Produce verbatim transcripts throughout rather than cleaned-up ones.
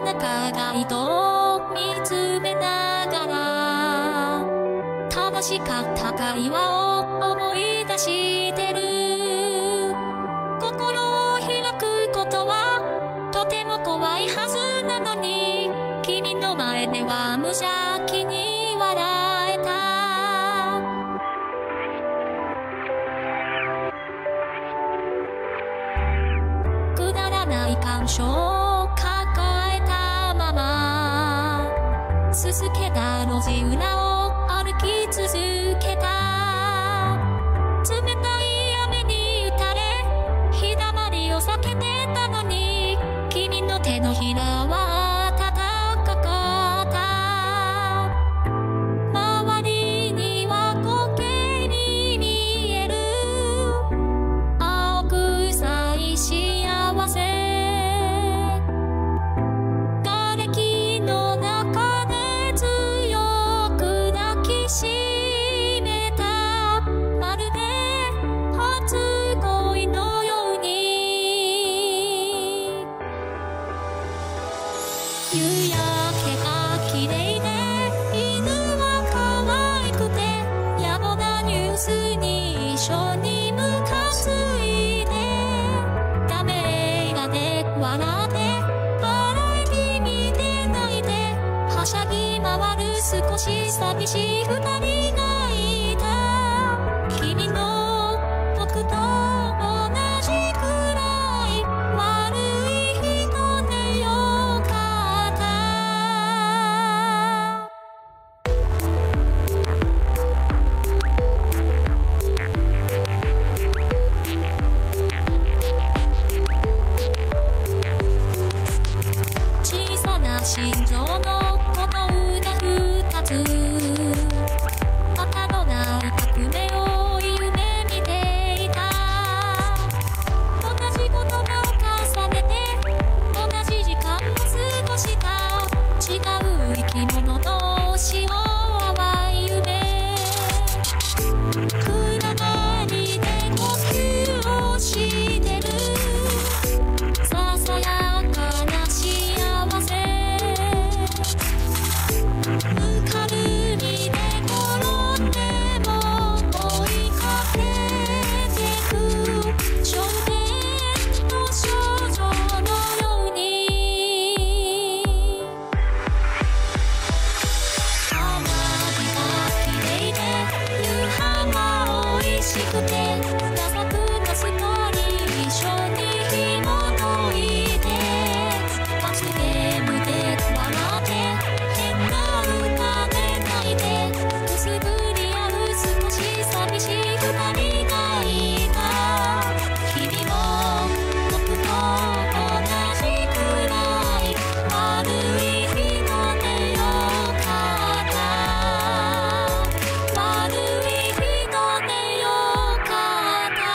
中カイトを見つめながら正しかった会話を思い出してる。心を開くことはとても怖いはずなのに、君の前では無邪気に笑えた。くだらない感傷を抱えたまますすけた路地裏を歩き続けた。冷たい雨に打たれ日だまりを避けてたのに、君の手のひらは高かった。周りには苔に見える青臭い幸せ。瓦礫の中で強く抱きしめた。まるで初恋のように。夕焼けが綺麗で犬は可愛くて、野暮なニュースに一緒にムカついて、ダメ映画で笑ってバラエティ見て泣いて、はしゃぎ回る少し寂しい二人がいた。君の僕と同じくらい悪い人でよかった。小さな心臓の鼓動が二つ、赤のない革命を夢見ていた。同じ言葉を重ねて同じ時間を過ごした。違う生き物同士の淡い夢。暗がりで呼吸をしてるささやかな幸せ。ぬかるみで転んでも追いかけてく少年と少女のように。花火が綺麗で夕飯が美味しくて、ダサくなストーリー一緒に紐解いて、罰ゲームで笑って変な歌で泣いて、くすぶり合う少し寂しい二人がいた。君も僕と同じくらい悪い人でよかった。悪い人でよかった。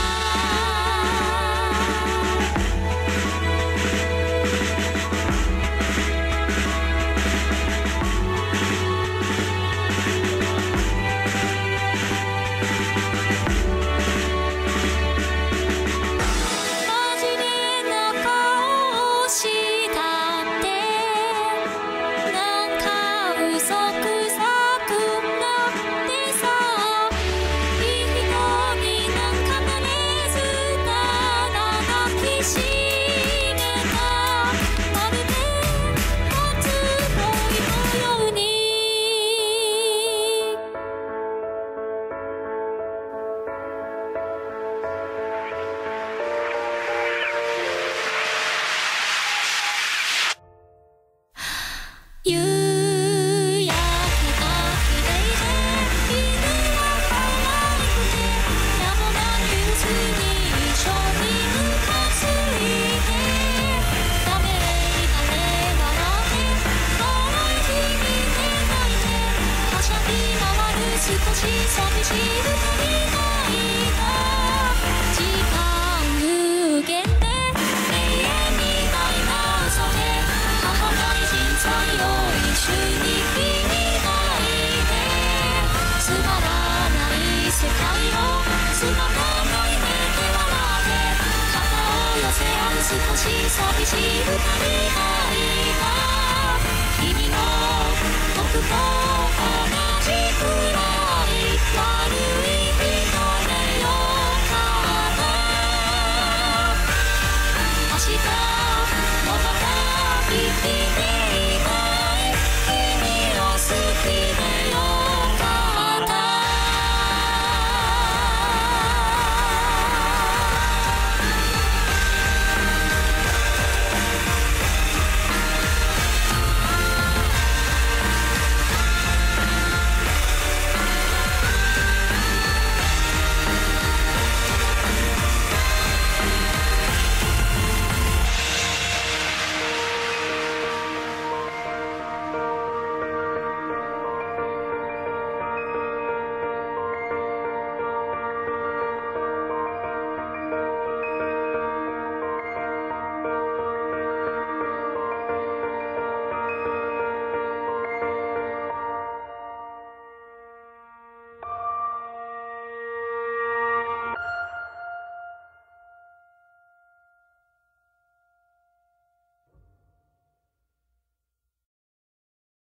真面目な顔をしたってなんか嘘くさくなってさ。いい人になんかなれずただ抱きしめた。まるで初恋のように。夕焼けが綺麗で犬は可愛くて、野暮なニュースに一緒にムカついて、ダメ映画で笑ってバラエティ見て泣いて、はしゃぎ回る少し寂しい二人がいた。